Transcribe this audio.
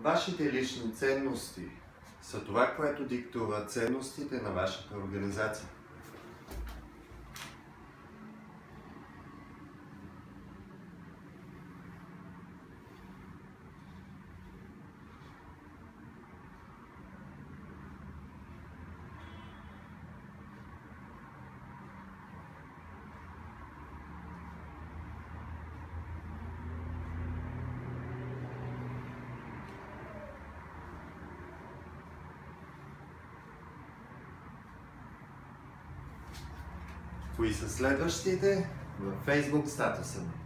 Вашите лични ценности са това, което диктува ценностите на вашата организация. Кои са следващите в Facebook статуса ми?